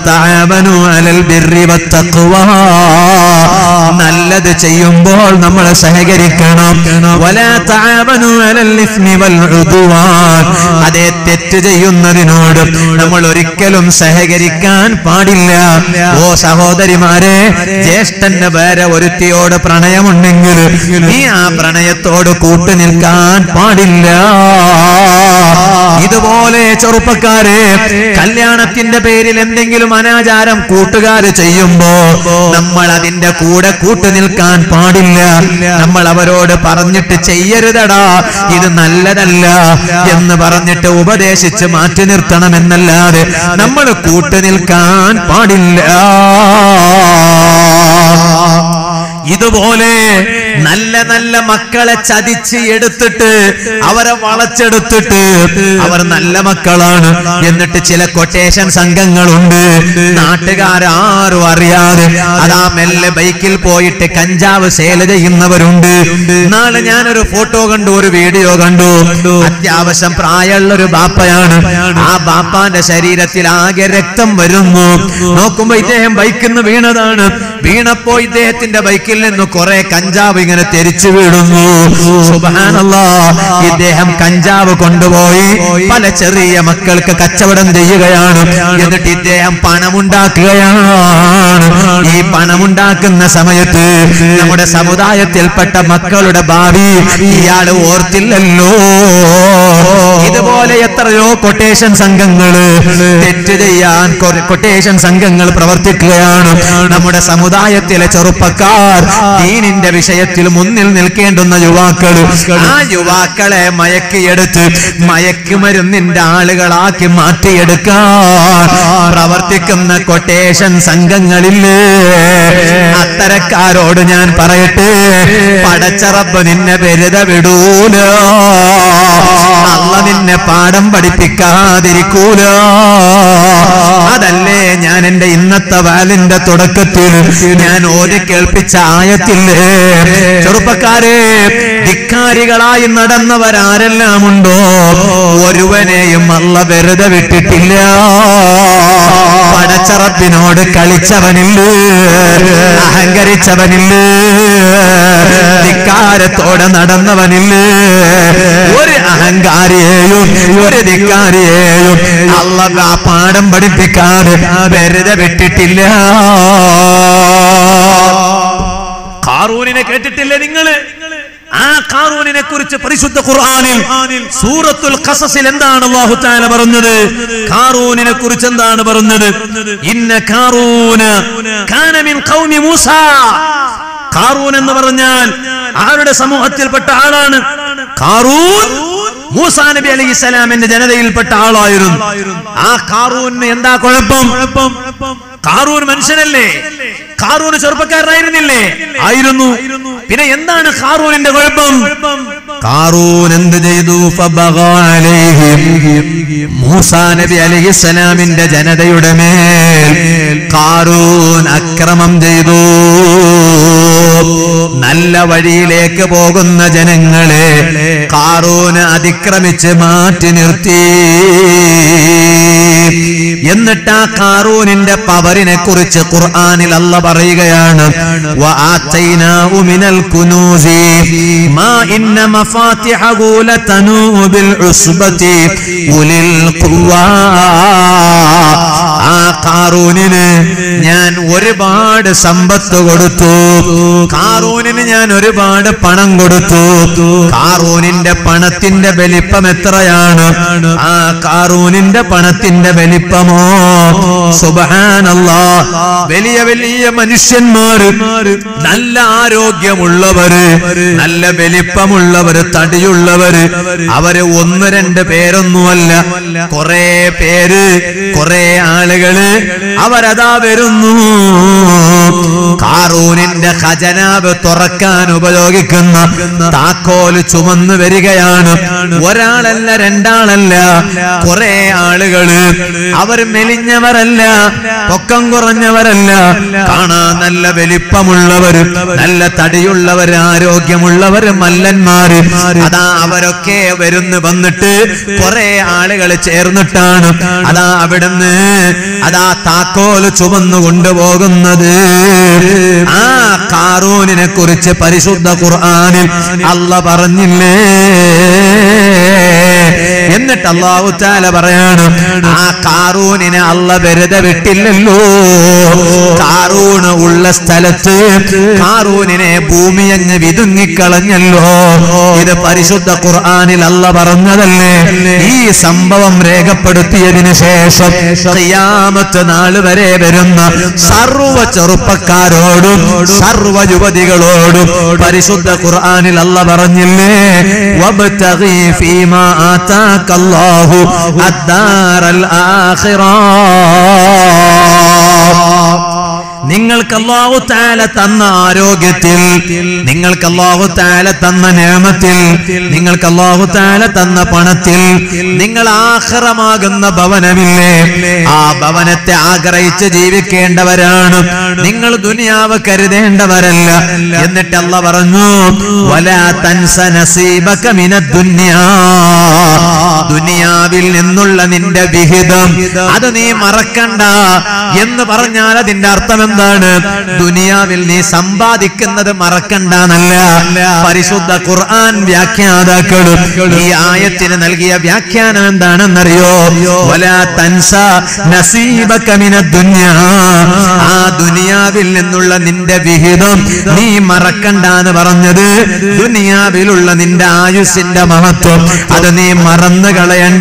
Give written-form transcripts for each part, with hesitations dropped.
തആവനു അലൽ ബിർരി വത്തഖ്വാ, നല്ലത് ചെയ്യുമ്പോൾ നമ്മൾ സഹകരിക്കണം. വലാ തആവനു അലൽ ഇസ്മി വൽ ഉദ്വാൻ, അതേ തെറ്റ് ചെയ്യുന്നതിനോട് നമ്മൾ ഒരിക്കലും സഹകരിക്കാൻ പാടില്ല. ഓ സഹോദരിമാരെ, ജ്യേഷ്ഠന്റെ വേറെ ഒരുത്തിയോട് പ്രണയമുണ്ടെങ്കിൽ നീ ആ പ്രണയത്തോട് കൂട്ടുനിൽക്കാൻ പാടില്ല. ഇതുപോലെ ചെറുപ്പക്കാരെ, കല്യാണത്തിന്റെ പേരിൽ എന്തെങ്കിലും അനാചാരം കൂട്ടുകാര് ചെയ്യുമ്പോ നമ്മൾ അതിന്റെ കൂടെ കൂട്ടുനിൽക്കാൻ പാടില്ല. നമ്മൾ അവരോട് പറഞ്ഞിട്ട് ചെയ്യരുതടാ, ഇത് നല്ലതല്ല എന്ന് പറഞ്ഞിട്ട് ഉപദേശിച്ച് മാറ്റി നിർത്തണമെന്നല്ലാതെ നമ്മൾ കൂട്ടുനിൽക്കാൻ പാടില്ല. ഇതുപോലെ നല്ല നല്ല മക്കളെ ചതിച്ച് എടുത്തിട്ട് അവരെ വളച്ചെടുത്തിട്ട് അവർ നല്ല മക്കളാണ് എന്നിട്ട് ചില കൊട്ടേഷൻ സംഘങ്ങളുണ്ട്, നാട്ടുകാരും അറിയാതെ അതാ മെല്ലെ ബൈക്കിൽ പോയിട്ട് കഞ്ചാവ് സേല ചെയ്യുന്നവരുണ്ട്. നാളെ ഞാനൊരു ഫോട്ടോ കണ്ടു, ഒരു വീഡിയോ കണ്ടു. അത്യാവശ്യം പ്രായമുള്ളൊരു ബാപ്പയാണ്. ആ ബാപ്പാന്റെ ശരീരത്തിൽ ആകെ രക്തം വരുന്നു. നോക്കുമ്പോ ഇദ്ദേഹം ബൈക്കിൽ നിന്ന് വീണതാണ്. വീണപ്പോ ഇദ്ദേഹത്തിന്റെ ബൈക്കിൽ നിന്ന് കുറെ കഞ്ചാവ് ഇങ്ങനെ തെരിച്ചു വീഴുന്നു. സുബ്ഹാനല്ലാഹ്, ഇദ്ദേഹം കഞ്ചാവ് കൊണ്ടുപോയി പല ചെറിയ മക്കൾക്ക് കച്ചവടം ചെയ്യുകയാണ്. എന്നിട്ട് ഇദ്ദേഹം പണമുണ്ടാക്കുകയാണ്. ഈ പണമുണ്ടാക്കുന്ന സമയത്ത് നമ്മുടെ സമുദായത്തിൽപ്പെട്ട മക്കളുടെ ഭാവി ഇയാള് ഓർത്തില്ലല്ലോ. ഇതുപോലെ എത്രയോ കൊട്ടേഷൻ സംഘങ്ങള് തെറ്റ് ചെയ്യാൻ കൊട്ടേഷൻ സംഘങ്ങൾ പ്രവർത്തിക്കുകയാണ്. നമ്മുടെ സമുദായത്തിലെ ചെറുപ്പക്കാർ, ദീനിന്റെ വിഷയത്തിൽ മുന്നിൽ നിൽക്കേണ്ടുന്ന യുവാക്കൾ, ആ യുവാക്കളെ മയക്കിയെടുത്ത് മയക്കുമരുന്നിന്റെ ആളുകളാക്കി മാറ്റിയെടുക്കാൻ പ്രവർത്തിക്കുന്ന കൊട്ടേഷൻ സംഘങ്ങളില്ലേ, അത്തരക്കാരോട് ഞാൻ പറയട്ടെ, പടച്ച റബ്ബ് നിന്നെ വെറുതെ വിടൂല. അല്ലാഹ് നിന്നെ പാഠം പഠിപ്പിക്കാതിരിക്കൂല. അതല്ലേ ഞാൻ എന്റെ ഇന്നത്തെ വാലിന്റെ തുടക്കത്തിൽ ഞാൻ ഓതി കേൾപ്പിച്ച ആയത്തില്ലേ, ചെറുപ്പക്കാരെ, ധിക്കാരികളായി നടന്നവരാരെല്ലാം ഉണ്ടോ ഒരുവനെയും അല്ലാഹ് വെറുതെ വിട്ടിട്ടില്ല. പടച്ച റബ്ബിനോട് കളിച്ചവനില്ല, അഹങ്കരിച്ചവനില്ല, ധിക്കാരത്തോടെ നടന്നവനില്ല. ഒരു അഹങ്കാരിയെയും ഒരു ധിക്കാരിയെയും അല്ലാഹ് ആ പാഠം പഠിപ്പിക്കാതെ വെറുതെ വിട്ടിട്ടില്ല. ഖാറൂനിനെ കേട്ടിട്ടില്ലേ നിങ്ങള്? ആ ഖാറൂനിനെ കുറിച്ച് പരിശുദ്ധ ഖുർആനിൽ സൂറത്തുൽ ഖസസിൽ എന്താണ് അല്ലാഹു തആല പറഞ്ഞത്? ഖാറൂനിനെ കുറിച്ച് എന്താണ് പറഞ്ഞത്? ഇന്ന ഖാറൂന കാന മിൻ ഖൗമി മൂസ. ഖാറൂൻ എന്ന് പറഞ്ഞാൽ ആരുടെ സമൂഹത്തിൽപ്പെട്ട ആളാണ്? ഖാറൂൻ മൂസാ നബി അലൈഹിസ്സലാമിന്റെ ജനതയിൽപ്പെട്ട ആളായിരുന്നു. ആ ഖാറൂന് എന്താ കുഴപ്പം? ഖാറൂൻ മനുഷ്യനല്ലേ? ഖാറൂൻ ചെറുപ്പക്കാരനായിരുന്നില്ലേ? ആയിരുന്നു. പിന്നെ എന്താണ് ഖാറൂനിന്റെ കുഴപ്പം? ഖാറൂൻ എന്ത് ചെയ്തു? ഫബഗാ അലൈഹിം, മൂസാ നബി അലൈഹിസ്സലാമിന്റെ ജനതയുടെ മേൽ ഖാറൂൻ അക്രമം ചെയ്തു. നല്ല വഴിയിലേക്ക് പോകുന്ന ജനങ്ങളെ ഖാറൂന് അതിക്രമിച്ച് മാറ്റി നിർത്തി. എന്നിട്ട് ആ ഖാറൂനിന്റെ പവറിനെ കുറിച്ച് ഖുർആനിൽ അല്ലാഹ് പറയുകയാണ്, വആതൈനാഹു മിനൽ കുനൂസി മാ ഇന്ന മഫാത്തിഹു ലതനൂ ബിൽ ഉസ്ബതി ഉലിൽ ഖുവ്വാ. ആ ഖാറൂനിന് ഞാൻ ഒരുപാട് സമ്പത്ത് കൊടുത്തു. ഖാറൂനിന് ഞാൻ ഒരുപാട് പണം കൊടുത്തു. ഖാറൂനിന്റെ പണത്തിന്റെ വലിപ്പം എത്രയാണ്? ആ ഖാറൂനിന്റെ പണത്തിന്റെ വലിപ്പമോ സുബ്ഹാനല്ലാഹ്, വലിയ വലിയ മനുഷ്യന്മാര്, നല്ല ആരോഗ്യമുള്ളവര്, നല്ല വലിപ്പമുള്ളവര്, തടിയുള്ളവര്, അവര് ഒന്ന് രണ്ട് പേരൊന്നുമല്ല, കുറെ പേര്, കുറെ ആളുകള് അവരതാ വരുന്നു. ഖാറൂനിന്റെ കാറൂനിന്റെ ഖജനാവ് തുറക്കാൻ ഉപയോഗിക്കുന്ന താക്കോല് ചുമന്നു വരികയാണ്. ഒരാളല്ല, രണ്ടാളല്ല, കുറെ ആളുകള്. അവർ മെലിഞ്ഞവരല്ല, പൊക്കം കുറഞ്ഞവരല്ല, കാണാൻ നല്ല വലിപ്പമുള്ളവര്, നല്ല തടിയുള്ളവര്, ആരോഗ്യമുള്ളവര്, മല്ലന്മാര്. അതാ അവരൊക്കെ വന്നിട്ട് കുറെ ആളുകൾ ചേർന്നിട്ടാണ് അതാ അവിടുന്ന് അതാ താക്കോല് ചുമന്നു കൊണ്ടുപോകുന്നത്. ആ കാറൂനിനെ കുറിച്ച് പരിശുദ്ധ ഖുർആനിൽ അല്ലാഹ് പറഞ്ഞില്ലേ? എന്നിട്ട് അല്ലാഹു തആല പറയാണ്, ആ കാറൂനിനെ അല്ലാഹ് വെറുതെ വിട്ടില്ലല്ലോ. കാറൂന് ഉള്ള സ്ഥലത്ത് കാറൂനിനെ ഭൂമി അങ്ങ് വിതുങ്ങിക്കളഞ്ഞല്ലോ. ഇത് പരിശുദ്ധ ഖുർആനിൽ അല്ലാഹ് പറഞ്ഞതല്ലേ? ഈ സംഭവം രേഖപ്പെടുത്തിയതിനു ശേഷം ഖിയാമത്ത് നാൾ വരെ വരുന്ന സർവ്വ ചെറുപ്പക്കാരോടും സർവ്വ യുവതികളോടും പരിശുദ്ധ ഖുർആനിൽ അല്ലാഹ് പറഞ്ഞില്ലേ? വബ്തഗി ഫീമാ ആതാകല്ലാഹു അദ്ദാറൽ ആഖിറ. നിങ്ങൾക്ക് അല്ലാഹു തആല തന്ന ആരോഗ്യത്തിൽ, നിങ്ങൾക്ക് അല്ലാഹു തആല തന്ന നിഅമത്തിൽ, നിങ്ങൾക്ക് അല്ലാഹു തആല തന്ന പണത്തിൽ നിങ്ങൾ ആഖിറമാകുന്ന ഭവനമില്ലേ? ആ ഭവനത്തെ ആഗ്രഹിച്ച് ജീവിക്കേണ്ടവരാണ് നിങ്ങൾ. ദുനിയാവ് കരുതേണ്ടവരല്ല. എന്നിട്ട് അല്ലാഹ് പറഞ്ഞു, വലാ തൻസ നസീബക മിനദ് ദുനിയാ. ദുനിയാവിൽ നിന്നുള്ള നിന്റെ വിഹിതം അത് നീ മറക്കണ്ട എന്ന് പറഞ്ഞാൽ അതിന്റെ അർത്ഥം എന്താണ്? ദുനിയാവിൽ നീ സമ്പാദിക്കുന്നത് മറക്കണ്ടെന്നല്ല. പരിശുദ്ധ ഖുർആൻ വ്യാഖ്യാതാക്കളും ഈ ആയത്തിന് നൽകിയ വ്യാഖ്യാനം എന്താണെന്നറിയോ? വലാ തൻസ നസീബക മിനദ് ദുനിയാ. ആ ദുനിയാവിൽ നിന്നുള്ള നിന്റെ വിഹിതം നീ മറക്കണ്ടെന്ന് പറഞ്ഞത് ദുനിയാവിലുള്ള നിന്റെ ആയുസ്സിന്റെ മഹത്വം അത് നീ മറന്നു കളയണ്ട.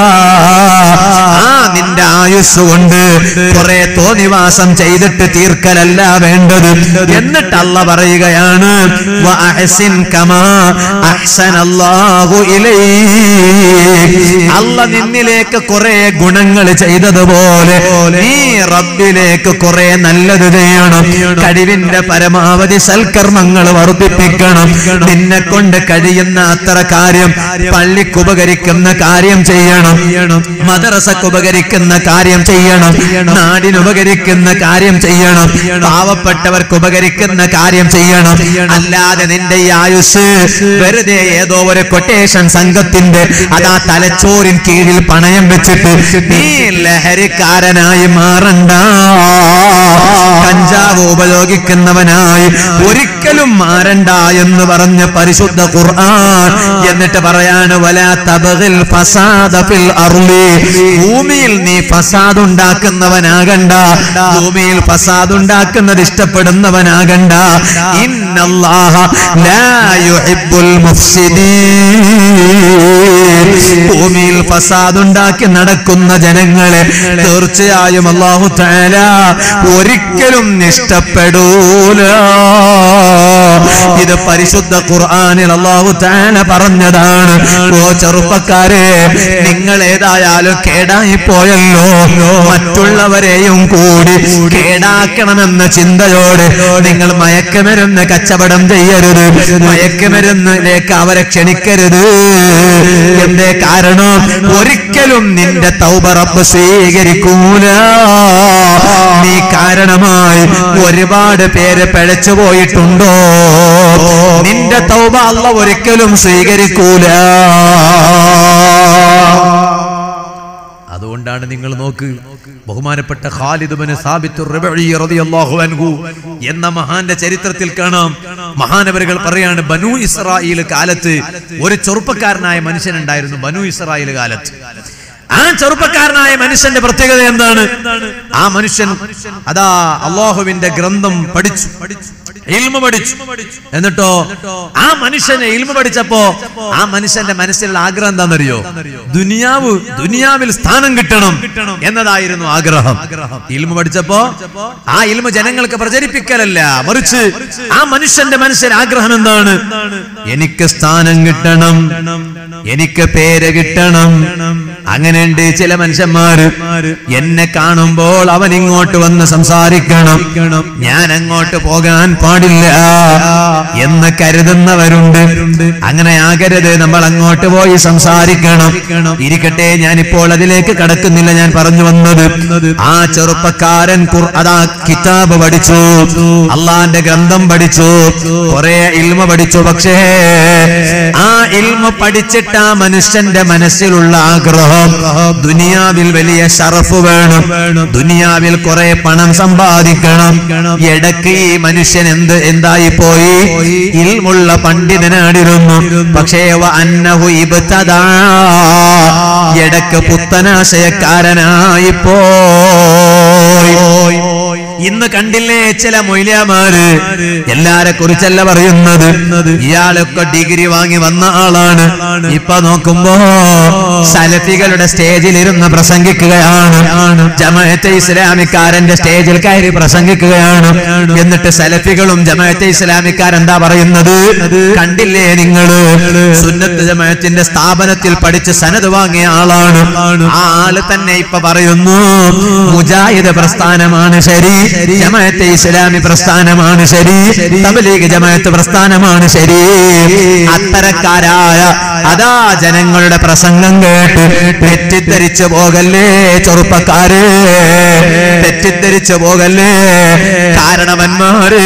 ആ നിന്റെ ആയുസ് കൊണ്ട് കുറെ തോന്നിവാസം ചെയ്തിട്ട് തീർക്കലല്ല വേണ്ടത്. എന്നിട്ട് അല്ലാഹ് പറയുകയാണ്, വഅഹ്സിൻ കമാ അഹ്സനല്ലാഹു ഇലൈക്. അല്ലാഹ് നിന്നിലേക്ക് കുറെ ഗുണങ്ങൾ ചെയ്തതുപോലെ നീ റബ്ബിലേക്ക് കുറെ നല്ലത് ചെയ്യണം. കഴിവിന്റെ പരമാവധി സൽക്കർമ്മങ്ങൾ വർദ്ധിപ്പിക്കണം. നിന്നെ കൊണ്ട് കഴിയുന്ന അത്ര കാര്യം പള്ളിക്ക് ഉപകരിക്കുന്ന കാര്യം ചെയ്യണം, മദ്രസക്ക് ഉപകരിക്കുന്ന കാര്യം ചെയ്യണം, നാടിന് ഉപകരിക്കുന്ന കാര്യം ചെയ്യണം, പാവപ്പെട്ടവർക്ക് ഉപകരിക്കുന്ന കാര്യം ചെയ്യണം. അല്ലാതെ നിന്റെ ഈ ആയുസ് വെറുതെ ഏതോ ഒരു കൊട്ടേഷൻ സംഘത്തിന്റെ അതാ തലച്ചോറിൻ കീഴിൽ പണയം വെച്ചിട്ട് നീ ലഹരിക്കാരനായി മാറണ്ട. കഞ്ചാവ് ഉപയോഗിക്കുന്നവനായി ഒരിക്കലും മാറണ്ട എന്ന് പറഞ്ഞ പരിശുദ്ധ ഖുർആൻ. എന്നിട്ട് പറയാണ്, വലാ തബ്ഗിൽ ഫസാദ ഫിൽ അർളി. ഭൂമിയിൽ നീ ഫസാദ് ഉണ്ടാക്കുന്നവനാകണ്ട, ഭൂമിയിൽ ഫസാദ് ഉണ്ടാക്കുന്നത് ഇഷ്ടപ്പെടുന്നവനാകണ്ട. ഇന്നല്ലാഹ ലാ യുഹിബ്ബുൽ മുഫ്സിദീൻ. ഭൂമിയിൽ ഫസാദ് ഉണ്ടാക്കി നടക്കുന്ന ജനങ്ങളെ തീർച്ചയായും അല്ലാഹു തആല ഒരിക്കലും ഇഷ്ടപ്പെടൂല. ഇത് പരിശുദ്ധ ഖുർആനിൽ അല്ലാഹു തആല പറഞ്ഞതാണ്. ഓ ചെറുപ്പക്കാരെ, നിങ്ങൾ ഏതായാലും കേടായി പോയല്ലോ. മറ്റുള്ളവരെയും കൂടി കേടാക്കണമെന്ന ചിന്തയോടെ നിങ്ങൾ മയക്കുമരുന്ന് കച്ചവടം ചെയ്യരുത്, മയക്കുമരുന്നിലേക്ക് അവരെ ക്ഷണിക്കരുത്. എന്തേ കാരണം? ഒരിക്കലും നിന്റെ തൗബ റബ്ബ് സ്വീകരിക്കൂല. നീ കാരണമായി ഒരുപാട് പേര് പിഴച്ചു പോയിട്ടുണ്ടോ? നിന്റെ തൗബ അല്ലാഹ് ഒരിക്കലും സ്വീകരിക്കൂല. അതുകൊണ്ടാണ് നിങ്ങൾ നോക്ക്, ബഹുമാനപ്പെട്ട ഖാലിദ് ഇബ്നു സാബിത്ത് റബഈ റളിയല്ലാഹു അൻഹു എന്ന മഹാന്റെ ചരിത്രത്തിൽ കാണാം. മഹാനവറുകൾ പറയാണ്, ബനൂ ഇസ്രായേൽ കാലത്ത് ഒരു ചെറുപ്പക്കാരനായ മനുഷ്യൻ ഉണ്ടായിരുന്നു. ബനൂ ഇസ്രായേൽ കാലത്ത് ആ ചെറുപ്പക്കാരനായ മനുഷ്യന്റെ പ്രത്യേകത എന്താണ്? ആ മനുഷ്യൻ അതാ അല്ലാഹുവിന്റെ ഗ്രന്ഥം പഠിച്ചു, ഇൽമു പഠിച്ചു. എന്നിട്ടോ ആ മനുഷ്യനെ ഇൽമു പഠിച്ചപ്പോ ആ മനുഷ്യന്റെ മനസ്സിലുള്ള ആഗ്രഹം എന്താണെന്നറിയോ? ദുനിയാവിൽ സ്ഥാനം കിട്ടണം എന്നതായിരുന്നു ആഗ്രഹം. ഇൽമു പഠിച്ചപ്പോ ആ ഇൽമു ജനങ്ങൾക്ക് പ്രചരിപ്പിക്കലല്ല, മറിച്ച് ആ മനുഷ്യന്റെ മനസ്സിൽ ആഗ്രഹം എന്താണ്? എനിക്ക് സ്ഥാനം കിട്ടണം, എനിക്ക് പേര് കിട്ടണം, അങ്ങനെയുണ്ട് ചില മനുഷ്യന്മാര്, എന്നെ കാണുമ്പോൾ അവൻ ഇങ്ങോട്ട് വന്ന് സംസാരിക്കണം, ഞാൻ അങ്ങോട്ട് പോകാൻ പാടില്ല എന്ന് കരുതുന്നവരുണ്ട്. അങ്ങനെ ആകരുത്, നമ്മൾ അങ്ങോട്ട് പോയി സംസാരിക്കണം. ഇരിക്കട്ടെ, ഞാനിപ്പോൾ അതിലേക്ക് കടക്കുന്നില്ല. ഞാൻ പറഞ്ഞു വന്നത്, ആ ചെറുപ്പക്കാരൻ അതാ കിതാബ് പഠിച്ചു, അള്ളാന്റെ ഗ്രന്ഥം പഠിച്ചു, കുറെ ഇൽമ പഠിച്ചു. പക്ഷേ ആ ഇൽമ പഠിച്ചിട്ട് ആ മനുഷ്യന്റെ മനസ്സിലുള്ള ആഗ്രഹം ദുനിയാവിൽ വലിയ ഷറഫ് വേണം, ദുനിയാവിൽ കുറെ പണം സമ്പാദിക്കണം. ഇടയ്ക്ക് ഈ മനുഷ്യൻ എന്തായി പോയി? ഇൽമുള്ള പണ്ഡിതനാടിരുന്നു. പക്ഷേ അന്നഹു ഇബ്തദാ, ഇടയ്ക്ക് പുത്തനാശയക്കാരനായി പോയി. ഇന്ന് കണ്ടില്ലേ ചില മൊയ്ലിയാമാര്, എല്ലാരെ കുറിച്ചല്ല പറയുന്നത്, ഇയാളൊക്കെ ഡിഗ്രി വാങ്ങി വന്ന ആളാണ്. ഇപ്പൊ നോക്കുമ്പോ സലഫികളുടെ സ്റ്റേജിൽ ഇരുന്ന് പ്രസംഗിക്കുകയാണ്, ജമാഅത്തെ ഇസ്ലാമിക്കാരന്റെ സ്റ്റേജിൽ കയറി പ്രസംഗിക്കുകയാണ്. എന്നിട്ട് സലഫികളും ജമാഅത്തെ ഇസ്ലാമിക്കാരെന്താ പറയുന്നത്? കണ്ടില്ലേ നിങ്ങള്, സുന്നത്ത് ജമാഅത്തിന്റെ സ്ഥാപനത്തിൽ പഠിച്ച് സനദ് വാങ്ങിയ ആളാണ്. ആ ആള് തന്നെ ഇപ്പൊ പറയുന്നു മുജാഹിദ് പ്രസ്ഥാനമാണ് ശരി, ജമാഅത്തെ ഇസ്ലാമി പ്രസ്ഥാനമാണ് ശരി, തബ്ലീഗ് ജമാഅത്ത് പ്രസ്ഥാനമാണ് ശരി. അത്തരക്കാരായ അതാ ജനങ്ങളുടെ പ്രസംഗം കേട്ട് തെറ്റിദ്ധരിച്ചു പോകല്ലേ ചെറുപ്പക്കാര്, തെറ്റിദ്ധരിച്ചു പോകല്ലേ കാരണവന്മാര്.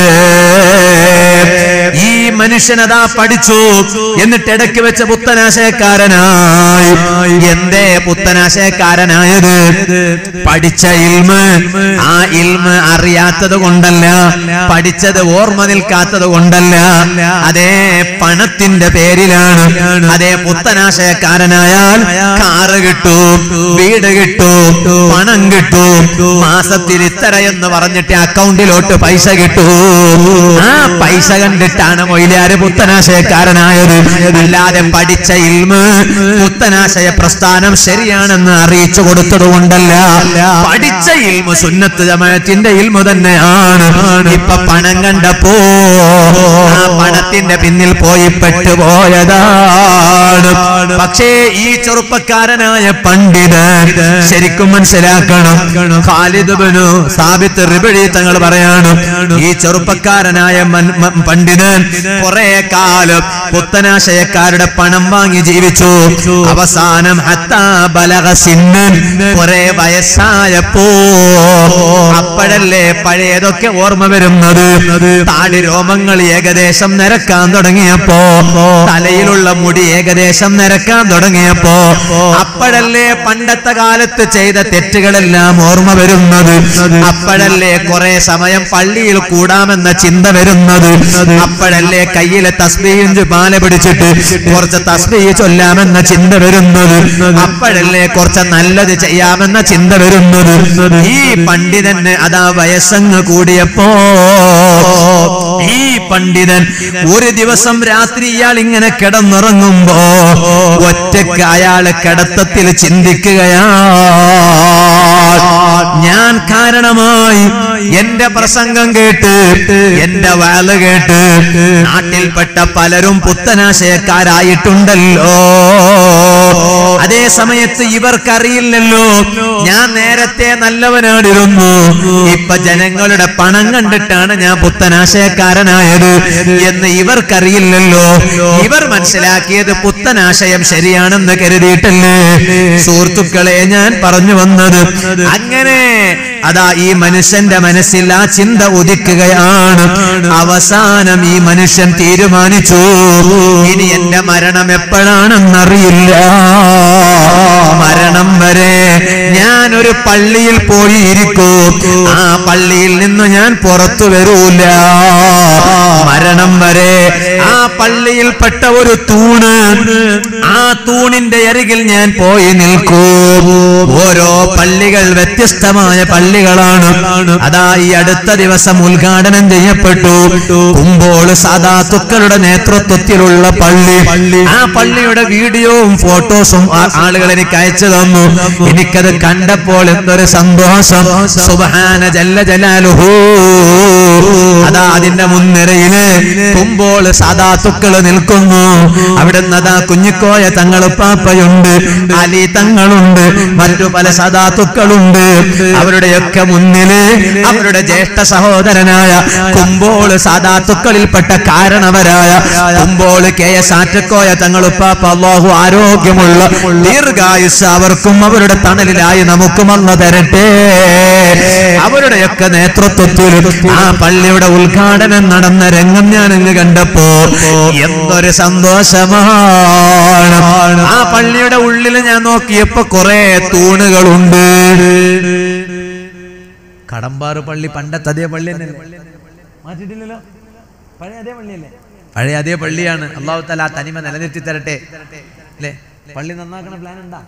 ഈ മനുഷ്യനതാ പഠിച്ചു, എന്നിട്ട് ഇടയ്ക്ക് വെച്ച പുത്തനാശയക്കാരനായി. എന്തേ പുത്തനാശയക്കാരനായത്? പഠിച്ച ഇൽമ്, ആ ഇൽമ് അറിയാത്തത് കൊണ്ടല്ല, പഠിച്ചത് ഓർമ്മ നിൽക്കാത്തത് കൊണ്ടല്ല, അതേ പണത്തിന്റെ പേരിലാണ്. അതേ പുത്തനാശയക്കാരനായാൽ കാറ് കിട്ടും, വീട് കിട്ടും, പണം കിട്ടും, മാസത്തിൽ ഇത്ര എന്ന് പറഞ്ഞിട്ട് അക്കൗണ്ടിലോട്ട് പൈസ കിട്ടും. ആ പൈസ കണ്ടിട്ടാണ് മൊയ്ലിയാര് പുത്തനാശയക്കാരനായത്. അല്ലാതെ പഠിച്ച ഇൽമ് പുത്തനാശയ പ്രസ്ഥാനം ശരിയാണെന്ന് അറിയിച്ചു കൊടുത്തത് കൊണ്ടല്ല. പഠിച്ച ഇൽമു സുന്നത്ത് ജമാഅത്തിന്റെ ഇൽമു തന്നെയാണ്. ഇപ്പൊ പണം കണ്ടപ്പോ ആ പണത്തിന്റെ പിന്നിൽ പോയി പെട്ടുപോയതാണ്. പക്ഷേ ഈ ചെറുപ്പക്കാരനായ പണ്ഡിതൻ ശരിക്കും മനസ്സിലാക്കണം. ഖാലിദ് ഇബ്നു സാബിത്ത് റിബഈ തങ്ങൾ പറയാണ്, ഈ ചെറുപ്പക്കാരനായ പണ്ഡിതൻ കുറെ കാലം പുത്തനാശയക്കാരുടെ പണം വാങ്ങി ജീവിച്ചു. അവസാനം ഹത്താ ബലഗ സിന്നൻ, കുറെ വയസ്സായപ്പോ അപ്പോഴല്ലേ പഴയതൊക്കെ ഓർമ്മ വരുന്നത്. താടി രോമങ്ങൾ ഏകദേശം നിരക്കാൻ തുടങ്ങിയപ്പോ, തലയിലുള്ള മുടി ഏകദേശം നിരക്കാൻ തുടങ്ങിയപ്പോ, അപ്പോഴല്ലേ പണ്ടത്തെ കാലത്ത് ചെയ്ത തെറ്റുകളെല്ലാം ഓർമ്മ വരുന്നത്. അപ്പോഴല്ലേ കുറെ സമയം പള്ളിയിൽ കൂടാമെന്ന ചിന്ത വരുന്നത്. അപ്പോഴല്ലേ കയ്യിലെ തസ്ബീഹ് മാല പിടിച്ചിട്ട് കുറച്ച് തസ്ബീഹ് ചൊല്ലാമെന്ന ചിന്ത വരുന്നത്. അപ്പോഴല്ലേ കുറച്ച് നല്ലത് ചെയ്യാമെന്ന ചിന്ത വരുന്നത്. ഈ പണ്ഡിതന് അതാ വയസ്സങ്ങ് കൂടിയപ്പോ, ഈ പണ്ഡിതൻ ഒരു ദിവസം രാത്രി ഇയാൾ ഇങ്ങനെ കിടന്നുറങ്ങുമ്പോ ഒറ്റയ്ക്ക് അയാള് കിടത്തത്തിൽ ചിന്തിക്കുകയാണ്, ഞാൻ കാരണമായി എന്റെ പ്രസംഗം കേട്ട്, എന്റെ വാല് കേട്ട് നാട്ടിൽപ്പെട്ട പലരും പുത്തനാശയക്കാരായിട്ടുണ്ടല്ലോ. അതേ സമയത്ത് ഇവർക്കറിയില്ലല്ലോ ഞാൻ നേരത്തെ നല്ലവനായിരുന്നു, ഇപ്പൊ ജനങ്ങളുടെ പണം കണ്ടിട്ടാണ് ഞാൻ പുത്തനാശയക്കാരനായത് എന്ന് ഇവർക്കറിയില്ലല്ലോ. ഇവർ മനസ്സിലാക്കിയത് പുത്തനാശയം ശരിയാണെന്ന് കരുതിയിട്ടല്ലേ. സുഹൃത്തുക്കളെ, ഞാൻ പറഞ്ഞു വന്നത് അങ്ങനെ അതാ ഈ മനുഷ്യന്റെ മനസ്സിൽ ആ ചിന്ത ഉദിക്കുകയാണ്. അവസാനം ഈ മനുഷ്യൻ തീരുമാനിച്ചു, ഇനി എന്റെ മരണം എപ്പോഴാണെന്നറിയില്ല, മരണം വരെ ഞാൻ ഒരു പള്ളിയിൽ പോയി ഇരിക്കും, ആ പള്ളിയിൽ നിന്ന് ഞാൻ പുറത്തു വരൂല. മരണം വരെ ആ പള്ളിയിൽപ്പെട്ട ഒരു തൂണ്, ആ തൂണിന്റെ അരികിൽ ഞാൻ പോയി നിൽക്കൂ. ഓരോ പള്ളികൾ വ്യത്യസ്തമായ പള്ളികളാണ്. അതാ ഈ അടുത്ത ദിവസം ഉദ്ഘാടനം ചെയ്യപ്പെട്ടു കുമ്പോൾ സാദാത്തുക്കളുടെ നേതൃത്വത്തിലുള്ള പള്ളി. ആ പള്ളിയുടെ വീഡിയോയും ഫോട്ടോസും ആളുകൾ എനിക്ക് അയച്ചു തന്നു. എനിക്കത് കണ്ടപ്പോൾ എന്തൊരു സന്തോഷം. സുബ്ഹാന ജല്ല ജലാലുഹു. അതാ അതിന്റെ മുൻനിരയില് കുമ്പോൾ സാദാത്തുക്കള് നിൽക്കുന്നു. അവിടുന്ന് അതാ കുഞ്ഞിക്കോയ തങ്ങളുപ്പാപ്പയുണ്ട്, അലി തങ്ങളുണ്ട്, മറ്റു പല സാദാത്തുക്കളുണ്ട്. അവരുടെയൊക്കെ മുന്നില് അവരുടെ ജ്യേഷ്ഠ സഹോദരനായ കുമ്പോൾ സാദാത്തുക്കളിൽപ്പെട്ട കാരണവരായ കുമ്പോൾ KS ആറ്റക്കോയ തങ്ങളുപ്പാപ്പ, അല്ലാഹു ആരോഗ്യമുള്ള ദീർഘായുസ് അവർക്കും അവരുടെ തണലിലായി നമുക്കും അല്ലാഹു തരട്ടെ. അവരുടെയൊക്കെ നേതൃത്വത്തിൽ ആ പള്ളിയുടെ ഉദ്ഘാടനം നടന്ന രംഗം ഞാൻ അങ്ങ് കണ്ടപ്പോ എന്തൊരു സന്തോഷമാണ്. ആ പള്ളിയുടെ ഉള്ളിൽ ഞാൻ നോക്കിയപ്പോ കുറെ തൂണുകളുണ്ട്. കടമ്പാറ് പള്ളി പണ്ടത്തെ അതേ പള്ളി തന്നെ, മാറ്റിട്ടില്ലല്ലോ, പഴയ അതേ പള്ളിയല്ലേ, പഴയ അതേ പള്ളിയാണ്. അല്ലാഹു തആല ആ തനിമ നിലനിർത്തി തരട്ടെ അല്ലേ. പള്ളി നന്നാക്കണ പ്ലാൻ ഉണ്ടാ?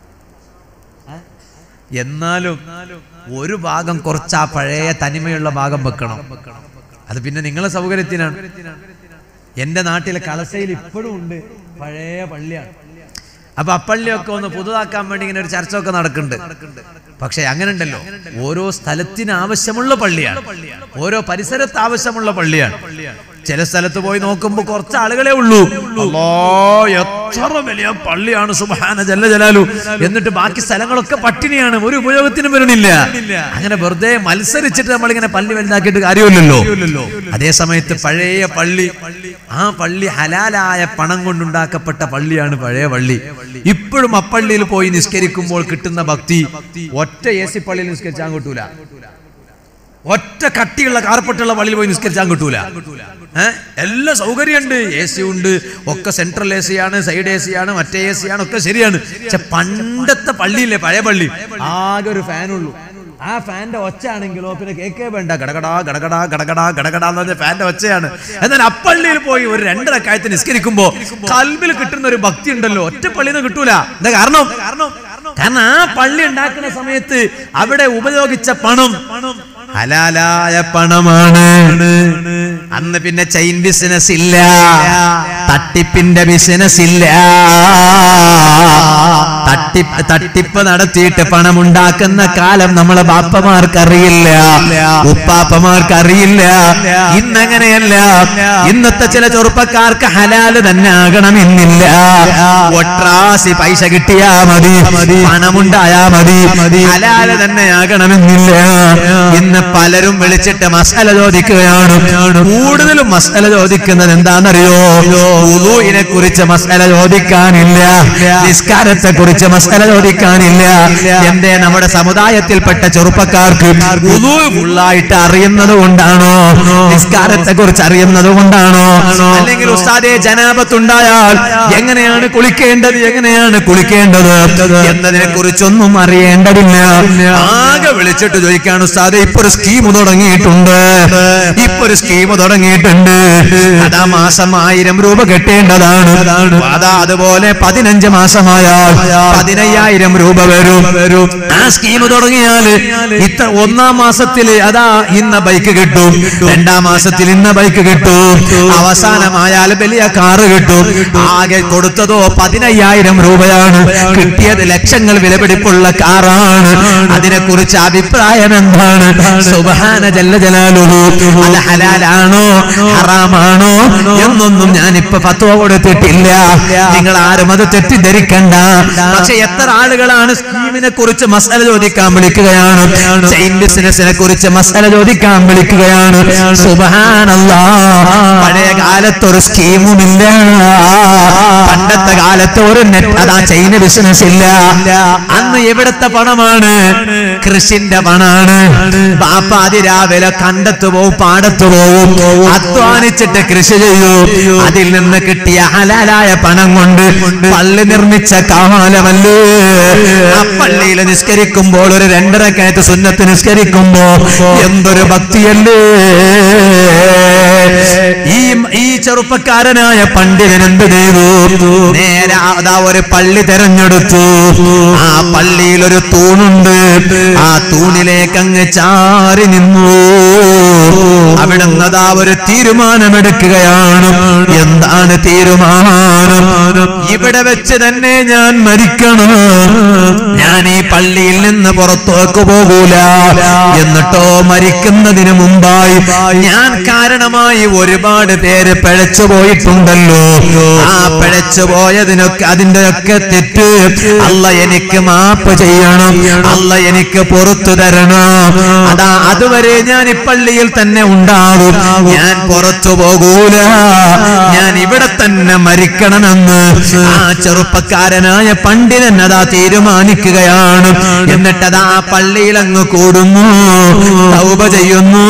എന്നാലും ഒരു ഭാഗം കുറച്ച് ആ പഴയ തനിമയുള്ള ഭാഗം വെക്കണം. അത് പിന്നെ നിങ്ങളെ സൗകര്യത്തിനാണ്. എന്റെ നാട്ടിലെ കളസയിൽ ഇപ്പോഴും ഉണ്ട് പഴയ പള്ളിയാണ്. അപ്പൊ അപ്പള്ളിയൊക്കെ ഒന്ന് പുതുതാക്കാൻ വേണ്ടി ഇങ്ങനെ ഒരു ചർച്ച ഒക്കെ നടക്കുന്നുണ്ട്. പക്ഷെ അങ്ങനെ ഉണ്ടല്ലോ, ഓരോ സ്ഥലത്തിന് ആവശ്യമുള്ള പള്ളിയാണ്, ഓരോ പരിസരത്ത് ആവശ്യമുള്ള പള്ളിയാണ്. ചില സ്ഥലത്ത് പോയി നോക്കുമ്പോ കുറച്ച് ആളുകളെ ഉള്ളൂ, എത്ര വലിയ പള്ളിയാണ് സുബ്ഹാന ജല്ല ജലാലു, എന്നിട്ട് ബാക്കി സ്ഥലങ്ങളൊക്കെ പട്ടിണിയാണ്, ഒരു ഉപയോഗത്തിനും വരണില്ല. അങ്ങനെ വെറുതെ മത്സരിച്ചിട്ട് നമ്മളിങ്ങനെ പള്ളി വലുതാക്കിയിട്ട് കാര്യമില്ലല്ലോ. അതേ സമയത്ത് പഴയ പള്ളി, ആ പള്ളി ഹലാലായ പണം കൊണ്ടുണ്ടാക്കപ്പെട്ട പള്ളിയാണ് പഴയ പള്ളി. ഇപ്പോഴും അപ്പള്ളിയിൽ പോയി നിസ്കരിക്കുമ്പോൾ കിട്ടുന്ന ഭക്തി ഒറ്റ AC പള്ളിയിൽ നിസ്കരിച്ചാൻ കിട്ടൂല, ഒറ്റ കട്ടിയുള്ള കാർപ്പറ്റുള്ള പള്ളിയിൽ പോയി നിസ്കരിച്ചാൻ കിട്ടൂല. എല്ലാ സൗകര്യമുണ്ട്, AC ഉണ്ട്, ഒക്കെ സെൻട്രൽ AC ആണ്, സൈഡ് AC ആണ്, മറ്റേ AC ആണ്, ഒക്കെ ശരിയാണ്. പക്ഷെ പണ്ടത്തെ പള്ളിയില്ലേ, പഴയ പള്ളി, ആകെ ഒരു ഫാനുള്ളൂ. ആ ഫാന്റെ ഒച്ച ആണെങ്കിലോ പിന്നെ കേക്കേ വേണ്ട, ഗടകടാ ഗടകടാ ഗടകടാ ഗടകടാ എന്ന് പറഞ്ഞ ഫാന്റെ ഒച്ചയാണ്. എന്നാൽ അപ്പള്ളിയിൽ പോയി ഒരു 2 റക്അത്ത് നിസ്കരിക്കുമ്പോ കൽബിൽ കിട്ടുന്ന ഒരു ഭക്തി ഉണ്ടല്ലോ, ഒറ്റ പള്ളിയിൽ നിന്ന് കിട്ടൂല. എന്താ കാരണം? കാരണം ആ പള്ളി ഉണ്ടാക്കുന്ന സമയത്ത് അവിടെ ഉപയോഗിച്ച പണം ഹലാലായ പണമാണ്. അന്ന് പിന്നെ ചെയിൻ ബിസിനസ് ഇല്ല, തട്ടിപ്പിന്റെ ബിസിനസ് ഇല്ല. തട്ടിപ്പ് നടത്തിയിട്ട് പണമുണ്ടാക്കുന്ന കാലം നമ്മളെ ബാപ്പമാർക്കറിയില്ല, ഉപ്പാപ്പമാർക്കറിയില്ല. ഇന്നങ്ങനെയല്ല. ഇന്നത്തെ ചില ചെറുപ്പക്കാർക്ക് ഹലാല് തന്നെ ആകണമെന്നില്ല. ഒട്രാസി പൈസ കിട്ടിയാ മതി, പണമുണ്ടായാ മതി, ഹലാല് തന്നെ ആകണമെന്നില്ല. ഇന്ന് പലരും വിളിച്ചിട്ട് മസല ചോദിക്കുകയാണ്. കൂടുതലും മസല ചോദിക്കുന്നത് എന്താണെന്നറിയോ? വുളൂഇനെ കുറിച്ച് മസല ചോദിക്കാനില്ല, നിസ്കാരത്തെ കുറിച്ച് മസല ചോദിക്കാനില്ല. എന്തേ? നമ്മുടെ സമുദായത്തിൽപ്പെട്ട ചെറുപ്പക്കാർക്ക് വുളൂ ഫുള്ളായിട്ട് അറിയുന്നത് കൊണ്ടാണോ? നിസ്കാരത്തെ കുറിച്ച് അറിയുന്നത് കൊണ്ടാണോ? അല്ലെങ്കിൽ ഉസ്താദേ ജനാബത്തുണ്ടായാൽ എങ്ങനെയാണ് കുളിക്കേണ്ടത്, എങ്ങനെയാണ് കുളിക്കേണ്ടത് എന്നതിനെ കുറിച്ചൊന്നും അറിയേണ്ടതില്ല. ആകെ വിളിച്ചിട്ട് ചോദിക്കാണ്, ഉസ്താദേ ഇപ്പൊ ഒരു സ്കീം തുടങ്ങിയിട്ടുണ്ട്, ഇപ്പൊ ഒരു സ്കീം തുടങ്ങിയിട്ടുണ്ട്, അതാ മാസം 1000 രൂപ കെട്ടേണ്ടതാണ്, അതാ അതുപോലെ 15 മാസമായാൽ 15000 രൂപ വരും. ആ സ്കീം തുടങ്ങിയാല് ഇത്ര 1-ാം മാസത്തില് അതാ ഇന്ന ബൈക്ക് കിട്ടും, 2-ാം മാസത്തിൽ ഇന്ന ബൈക്ക് കിട്ടും, അവസാനമായാൽ വലിയ കാറ് കിട്ടും. ആകെ കൊടുത്തതോ 15000 രൂപയാണ്, കിട്ടിയത് ലക്ഷങ്ങൾ വിലപിടിപ്പുള്ള കാറാണ്. അതിനെ കുറിച്ച് അഭിപ്രായം എന്താണ്? സുബ്ഹാന ജല്ല ജലാലുഹു, അത് ഹലാലാണോ ഹറാമാണോ എന്നൊന്നും ഞാനിപ്പോ ഫത്വ കൊടുത്തിട്ടില്ല. നിങ്ങൾ ആരും അത് തെറ്റിദ്ധരിക്കണ്ട. പക്ഷെ എത്ര ആളുകളാണ് സ്കീമിനെ കുറിച്ച് മസല ചോദിക്കാൻ വിളിക്കുകയാണ്, ചെയിൻ ബിസിനസിനെ കുറിച്ച് മസല ചോദിക്കാൻ വിളിക്കുകയാണ്. സുബ്ഹാനല്ലാഹ്, പഴയ കാലത്തൊരു സ്കീമുമില്ല, പണ്ടത്തെ കാലത്ത് ഒരു അതാ ചെയിൻ ബിസിനസ് ഇല്ല. അന്ന് എവിടത്തെ പണമാണ്? കൃഷിന്റെ പണാണ്. ബാപ്പ അതിരാവിലെ കണ്ടത്ത് പോവും, പാടത്ത് പോവും, അധ്വാനിച്ചിട്ട് കൃഷി ചെയ്യൂ. അതിൽ നിന്ന് കിട്ടിയ ഹലാലായ പണം കൊണ്ട് പള്ളി നിർമ്മിച്ച കാലമല്ലേ. ആ പള്ളിയിൽ നിസ്കരിക്കുമ്പോൾ ഒരു 2 റക്അത്ത് സുന്നത്ത് നിസ്കരിക്കുമ്പോ എന്തൊരു ഭക്തിയല്ലേ. ഈ ചെറുപ്പക്കാരനായ പണ്ഡിതൻ എന്ത് ചെയ്തു? നേരെ അതാ ഒരു പള്ളി തെരഞ്ഞെടുത്തു. ആ പള്ളിയിൽ ഒരു തൂണുണ്ട്, ആ തൂണിലേക്ക് അങ്ങ് ചാരി നിന്നു. അവിടുന്ന് അതാ ഒരു തീരുമാനമെടുക്കുകയാണ്. എന്താണ് തീരുമാനം? ഇവിടെ വെച്ച് തന്നെ ഞാൻ മരിക്കണം, ഞാൻ ഈ പള്ളിയിൽ നിന്ന് പുറത്തേക്ക് പോകൂല. എന്നിട്ടോ മരിക്കുന്നതിന് മുമ്പായി ഞാൻ കാരണമായി ഒരുപാട് പേര് പിഴച്ചു പോയിട്ടുണ്ടല്ലോ, ആ പിഴച്ചു പോയതിനൊക്കെ അതിന്റെയൊക്കെ തെറ്റ് അല്ല എനിക്ക് മാപ്പ് ചെയ്യണം, അല്ല എനിക്ക് പുറത്തു തരണം. അതാ അതുവരെ ഞാൻ ഈ പള്ളിയിൽ തന്നെ ഉണ്ടാകും, ഞാൻ പുറത്തു പോകൂല, ഞാൻ ഇവിടെ തന്നെ മരിക്കണമെന്ന് ആ ചെറുപ്പക്കാരനായ പണ്ഡിതൻ അതാ തീരുമാനിക്കുകയാണ്. എന്നിട്ടതാ ആ പള്ളിയിൽ അങ്ങ് കൂടുന്നു, തൗബ ചെയ്യുന്നു.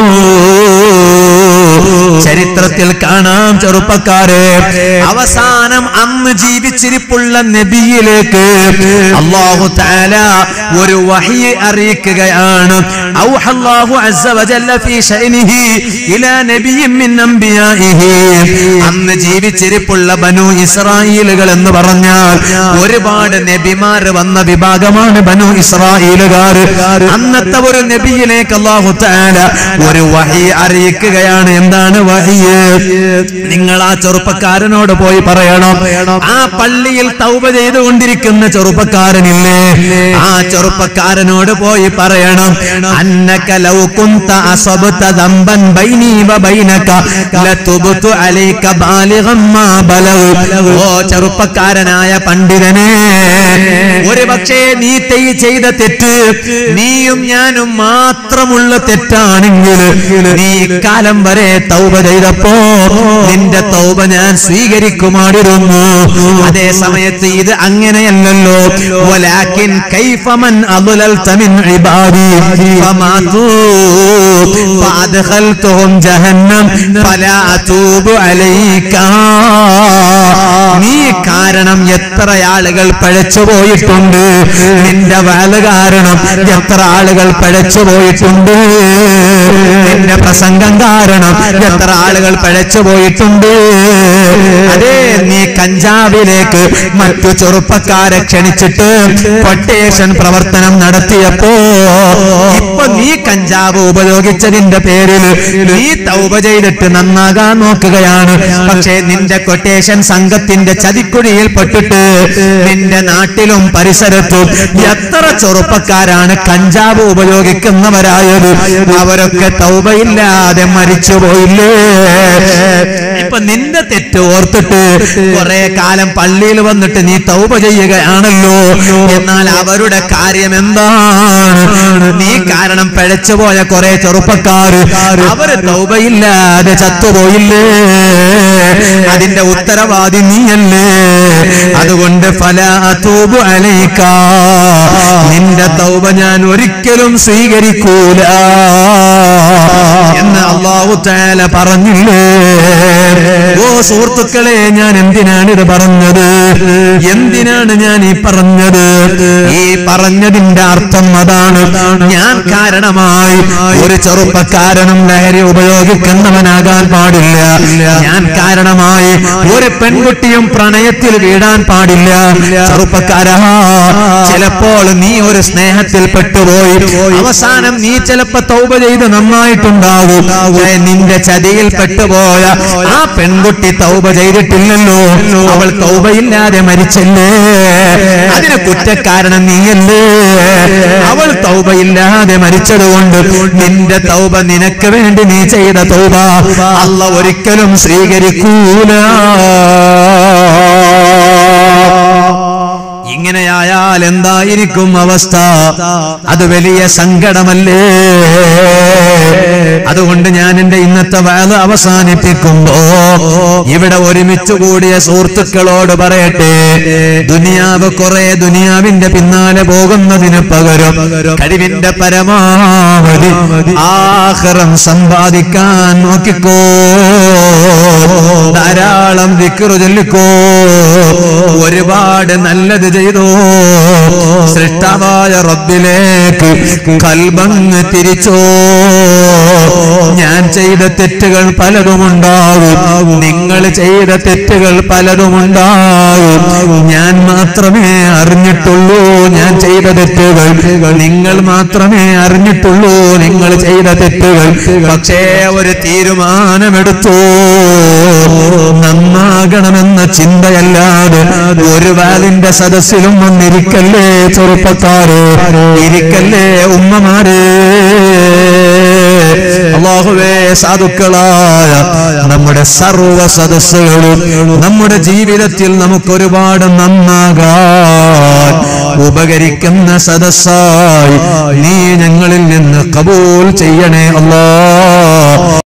ചരിത്രത്തിൽ കാണാം ചെറുപ്പക്കാരെ, അവസാനം അന്ന് ജീവിച്ചിരിപ്പുള്ള നബിയിലേക്ക് അല്ലാഹു തആല ഒരു വഹി അറിയിക്കുകയാണ്. ഔഹല്ലാഹു അസ്സ വജല്ല ഫീ ശഅനിഹി ഇലാ നബിയ്യിൻ മിൻ അംബിയാഇഹി. അന്ന് ജീവിച്ചിരിപ്പുള്ള ബനു ഇസ്രായേലുകൾ എന്ന് പറഞ്ഞാൽ ഒരുപാട് നബിമാർ വന്ന വിഭാഗമാണ് ബനു ഇസ്രായേലുകാർ. അന്നത്തെ ഒരു നബിയിലേക്ക് അല്ലാഹു തആല ഒരു വഹി അറിയിക്കുകയാണ്. എന്താണ് വഹി? നിങ്ങൾ ആ ചെറുപ്പക്കാരനോട് പോയി പറയണം, ആ പള്ളിയിൽ തൗബ ചെയ്തുകൊണ്ടിരിക്കുന്ന ചെറുപ്പക്കാരനില്ലേ, ആ ചെറുപ്പക്കാരനോട് പോയി പറയണം, അന്നക ലൗ കുൻത അസബത ദംബൻ ബൈനി വ ബൈനക ലതുബ്തു അലൈക ബാലിഗൻ മാ ബലഗ്. ഓ ചെറുപ്പക്കാരനായ പണ്ഡിതനെ, ഒരുപക്ഷേ നീ ചെയ്ത തെറ്റ് നീയും ഞാനും മാത്രമുള്ള തെറ്റാണെങ്കിൽ നീ കാലം വരെ തൗബ ചെയ്തപ്പോ നിന്റെ തൗബ ഞാൻ സ്വീകരിക്കുമായിരുന്നു. അതേ സമയത്ത് ഇത് അങ്ങനെയല്ലല്ലോ. വലാകിൻ കൈഫ മൻ അദ്ലൽത മിൻ ഇബാദി ഫമാതു ഫഅദ്ഖൽതുഹും ജഹന്നം ഫലാ അതൂബു അലൈക. നീ കാരണം എത്ര ആളുകൾ പഴച്ചു പോയിട്ടുണ്ട്, നിന്റെ വാല് കാരണം എത്ര ആളുകൾ പഴച്ചു പോയിട്ടുണ്ട്, നിന്റെ പ്രസംഗം കാരണം എത്ര ആളുകൾ പഴച്ചു പോയിട്ടുണ്ട്. അതേ നീ കഞ്ചാവിലേക്ക് മറ്റു ചെറുപ്പക്കാരെ ക്ഷണിച്ചിട്ട് കൊട്ടേഷൻ പ്രവർത്തനം നടത്തിയപ്പോ ഇപ്പൊ നീ കഞ്ചാവ് ഉപയോഗിച്ചതിന്റെ പേരിൽ നീ തൗബ ചെയ്തിട്ട് നന്നാകാൻ നോക്കുകയാണ്. പക്ഷേ നിന്റെ കൊട്ടേഷൻ സംഘത്തിന്റെ ചതിക്കുഴിയിൽ പെട്ടിട്ട് നിന്റെ നാട്ടിലും പരിസരത്തും എത്ര ചെറുപ്പക്കാരാണ് കഞ്ചാവ് ഉപയോഗിക്കുന്നവരായത്, അവരൊക്കെ തൗബയില്ലാതെ മരിച്ചുപോയില്ലേ. ഇപ്പൊ നിന്റെ തെറ്റ് ഓർത്തിട്ട് കുറെ കാലം പള്ളിയിൽ വന്നിട്ട് നീ തൗബ ചെയ്യുകയാണല്ലോ. എന്നാൽ അവരുടെ കാര്യം എന്താണ്? നീ കാരണം പിഴച്ചുപോയ കുറെ ചെറുപ്പക്കാർ അവര് തൗബയില്ലാതെ ചത്തുപോയില്ലേ, അതിന്റെ ഉത്തരവാദി നീയല്ലേ. അതുകൊണ്ട് ഫലാ അതൂബു അലൈക, നിന്റെ തൗബ ഞാൻ ഒരിക്കലും സ്വീകരിക്കൂല എന്ന് അല്ലാഹു തആല പറഞ്ഞില്ലേ. ഓ സുഹൃത്തുക്കളെ, ഞാൻ എന്തിനാണ് ഇത് പറഞ്ഞത്? എന്തിനാണ് ഞാൻ ഈ പറഞ്ഞത്? ഈ പറഞ്ഞതിന്റെ അർത്ഥം അതാണ്, ഞാൻ കാരണമായി ഒരു ചെറുപ്പക്കാരനും ലഹരി ഉപയോഗിക്കുന്നവനാകാൻ പാടില്ല, ഞാൻ കാരണമായി ഒരു പെൺകുട്ടിയും പ്രണയത്തിൽ വീഴാൻ പാടില്ല. ചെറുപ്പക്കാരാ, ചിലപ്പോൾ നീ ഒരു സ്നേഹത്തിൽ പെട്ടുപോയി, അവസാനം നീ ചിലപ്പോ തൗബ ചെയ്ത് നന്നായിട്ടുണ്ടാകും. നിന്റെ ചതിയിൽ പെട്ടുപോയ ആ പെൺകുട്ടി തൗബ ചെയ്തിട്ടില്ലല്ലോ, അവൾ തൗബയില്ലാതെ മരിച്ചല്ലേ, അതിന് കുറ്റക്കാരൻ നീയല്ലേ. അവൾ തൗബയില്ലാതെ മരിച്ചതുകൊണ്ട് നിന്റെ തൗബ, നിനക്ക് വേണ്ടി നീ ചെയ്ത തൗബ അല്ലാഹു ഒരിക്കലും സ്വീകരിക്കൂല. ഇങ്ങനെയായാൽ എന്തായിരിക്കും അവസ്ഥ? അത് വലിയ സങ്കടമല്ലേ. അതുകൊണ്ട് ഞാൻ എന്റെ ഇന്നത്തെ വാദം അവസാനിപ്പിക്കുമ്പോ ഇവിടെ ഒരുമിച്ച് കൂടിയ സുഹൃത്തുക്കളോട് പറയട്ടെ, ദുനിയാവ് കുറെ ദുനിയാവിന്റെ പിന്നാലെ പോകുന്നതിന് പകരം കഴിവിന്റെ പരമാവധി ആഖിറം സമ്പാദിക്കാൻ നോക്കിക്കോ. ധാരാളം ദിക്ർ ചൊല്ലിക്കോ, ഒരുപാട് നല്ലത് ചെയ്തോ, സൃഷ്ടാവായ റബ്ബിലേക്ക് കൽബങ്ങ് തിരിച്ചോ. ഞാൻ ചെയ്ത തെറ്റുകൾ പലതുമുണ്ടാകും, നിങ്ങൾ ചെയ്ത തെറ്റുകൾ പലതുമുണ്ടാകും. ഞാൻ മാത്രമേ അറിഞ്ഞിട്ടുള്ളൂ ഞാൻ ചെയ്ത തെറ്റുകൾ, നിങ്ങൾ മാത്രമേ അറിഞ്ഞിട്ടുള്ളൂ നിങ്ങൾ ചെയ്ത തെറ്റുകൾ. പക്ഷേ ഒരു തീരുമാനമെടുത്തു, നന്നാകണമെന്ന ചിന്തയല്ലാതെ ഒരു വാലിന്റെ സദസ്സിലും വന്നിരിക്കല്ലേ ചെറുപ്പക്കാരെ, ഇരിക്കല്ലേ ഉമ്മമാരെ. അല്ലാഹുവേ, സാധുക്കളായ നമ്മുടെ സർവ്വ സദസ്സുകളും നമ്മുടെ ജീവിതത്തിൽ നമുക്കൊരുപാട് നന്നാകാൻ ഉപകരിക്കുന്ന സദസ്സായി നീ ഞങ്ങളിൽ നിന്ന് കബൂൽ ചെയ്യണേ അല്ലാഹ്.